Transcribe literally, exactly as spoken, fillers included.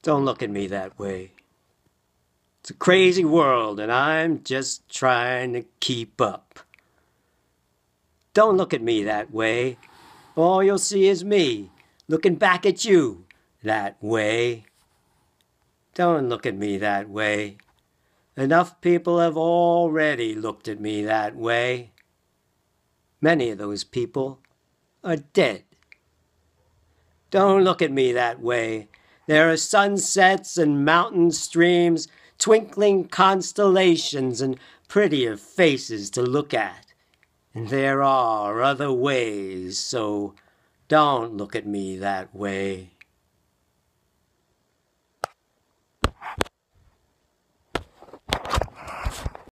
Don't look at me that way. It's a crazy world, and I'm just trying to keep up. Don't look at me that way. All you'll see is me looking back at you that way. Don't look at me that way. Enough people have already looked at me that way. Many of those people are dead. Don't look at me that way. There are sunsets and mountain streams, twinkling constellations and prettier faces to look at. And there are other ways, so don't look at me that way.